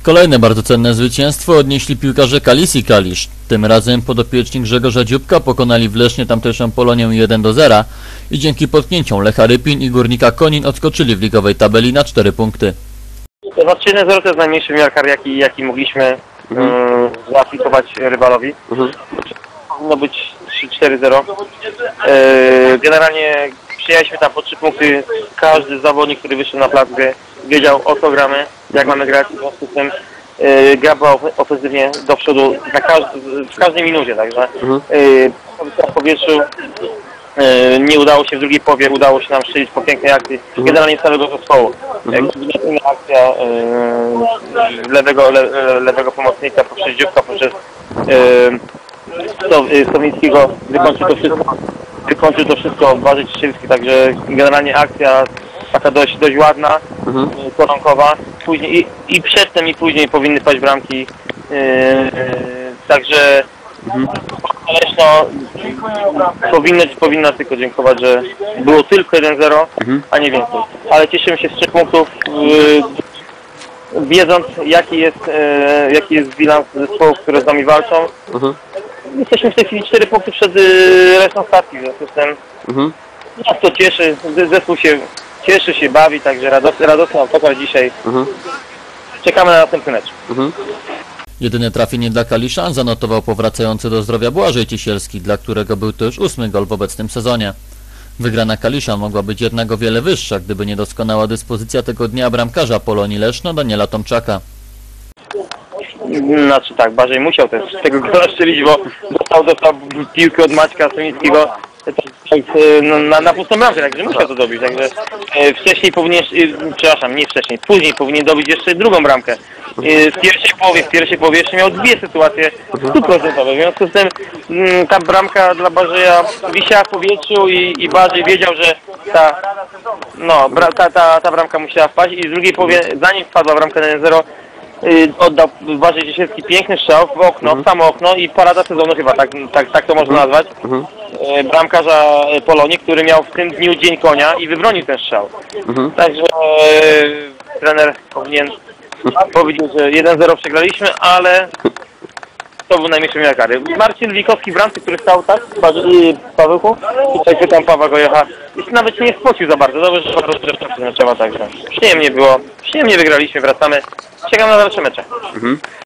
Kolejne bardzo cenne zwycięstwo odnieśli piłkarze Kalisji Kalisz. Tym razem podopieczni Grzegorza Dzióbka pokonali w Lesznie tamtejszą Polonię 1-0 i dzięki potknięciom Lecha Rypin i Górnika Konin odskoczyli w ligowej tabeli na 4 punkty. 3-0 to jest najmniejszy miarkar, jaki mogliśmy zaaplikować rywalowi. Powinno być 3-4-0. Generalnie przyjechaliśmy tam po 3 punkty. Każdy zawodnik, który wyszedł na plac gry, wiedział, o co gramy, jak mamy grać. W związku z tym gra była ofensywnie do przodu w każdej minucie. Także w powietrzu nie udało się w drugiej połowie, udało się nam strzelić po pięknej akcji generalnie całego zespołu. Kombinacyjna akcja lewego pomocnika poprzez Dzióbka, poprzez Sowińskiego wykończył to wszystko Błażej Ciesielski, także generalnie akcja taka dość ładna, koronkowa. Później i przedtem i później powinny paść bramki, także Leszno powinna tylko dziękować, że było tylko 1-0, a nie więcej. Ale cieszymy się z 3 punktów, wiedząc jaki jest bilans zespołów, które z nami walczą. Jesteśmy w tej chwili 4 punkty przed resztą stawki, w związku z tym nas to cieszy, zespół się cieszy, się bawi, także radosny autokar dzisiaj. Czekamy na następny mecz. Jedyne trafienie dla Kaliszan zanotował powracający do zdrowia Błażej Ciesielski, dla którego był to już 8. gol w obecnym sezonie. Wygrana Kaliszan mogła być jednak o wiele wyższa, gdyby nie doskonała dyspozycja tego dnia bramkarza Polonii Leszno Daniela Tomczaka. Znaczy tak, Błażej musiał też tego gola strzelić, bo dostał piłkę od Maćka Sowińskiego na pustą bramkę, także musiał to dobić. Także wcześniej później powinien dobić jeszcze drugą bramkę. W pierwszej połowie jeszcze miał 2 sytuacje 100%. W związku z tym ta bramka dla Błażeja wisiała w powietrzu i Błażej wiedział, że ta bramka musiała wpaść i w drugiej połowie, zanim wpadła bramka na 1-0, oddał Błażej Ciesielski piękny strzał w okno, w samo okno i parada sezonu chyba, tak to można nazwać. Bramkarza Polonii, który miał w tym dniu dzień konia i wybronił ten strzał. Także trener powinien powiedzieć, że 1-0 przegraliśmy, ale to był najmniejszy miar kary. Marcin Wikowski w bramce, który stał tak, Pawełku? Tutaj pytam Pawła Gojecha. Nawet się nie spocił za bardzo, dobrze, że trzeba, także przyjemnie było. Przyjemnie wygraliśmy, wracamy. Czekam na dalsze mecze.